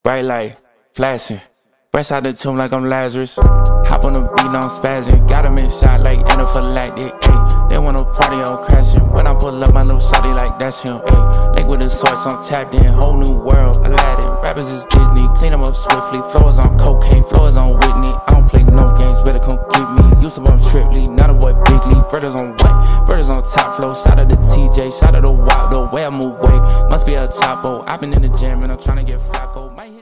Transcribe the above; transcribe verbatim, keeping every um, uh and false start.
bright light, flashing. Fresh out the tomb like I'm Lazarus. Hop on the beat, now I'm spazzing. Got him in shot like anaphylactic, ayy. They wanna party, I'm crashing. When I pull up my little shawty like that's him, ayy. Lake with the source, I'm tapped in. Whole new world, Aladdin. Rappers is Disney, clean them up swiftly. Floors on cocaine, floors on Whitney. I don't play no games, better come get me. Used to bump Tripley, not a boy Bigly. Verters on what? Verters on top flow. Shout out to T J, shout out to Wop, the way I move weight. Must be a topo. I've been in the gym and I'm tryna get Flacco.